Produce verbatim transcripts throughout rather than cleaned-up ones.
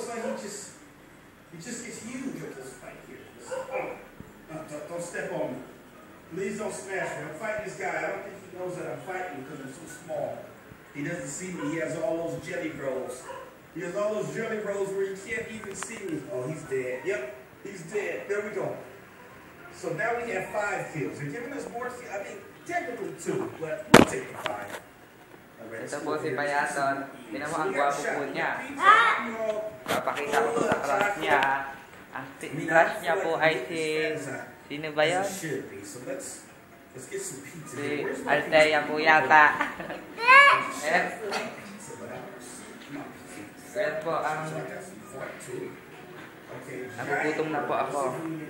looks like he just he just gets huge with this fight here. Oh, don't, don't step on me. Please don't smash me. I'm fighting this guy. I don't think he knows that I'm fighting because I'm so small. He doesn't see me. He has all those jelly rolls. He has all those jelly rolls where you can't even see me. Oh, he's dead. Yep, he's dead. There we go. So now we have five kills. They're giving us more. I mean, technically two, but we'll take the five. Ito po si Payason. Tinan mo ang gwapo po niya. Papakita ko sa crush niya. Ang crush niya po ay si... Sino ba yun? Si Althea po yata. Ayan. Ayan po ang... Nagugutom na po ako.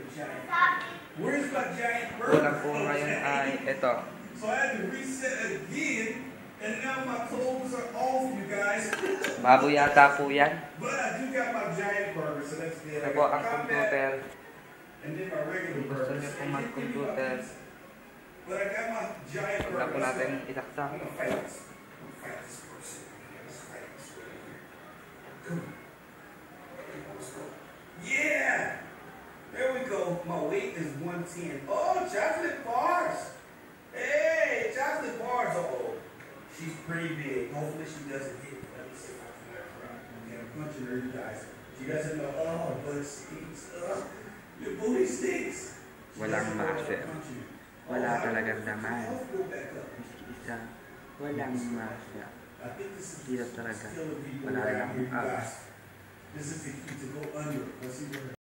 Kulang po ngayon ay ito. So I had to reset again, and now my clothes are off, you guys. Baboy yata po yan. But I do got my giant burger, so that's good. Ito po ang computer. And then my regular Gusto burger. niyo po mag-computer. But I got my giant burger. Huwag na po natin isaksak. I'm gonna fight this. I'm gonna fight this person. Let's fight this right here. Come on. Let's go. Yeah! There we go. My weight is one ten. Oh, chocolate bars! Hey, chocolate bars. Uh-oh. She's pretty big. Hopefully she doesn't hit. Let me see if I can let her out. Okay, I'm punching her, you guys. She doesn't know. Oh, but it stinks. Uh, your booty stinks. Walang maasir. Wala talagang naman. Isa. Walang maasir. Dito talaga. Wala lang ang abs. This is the key to go under. Let's see where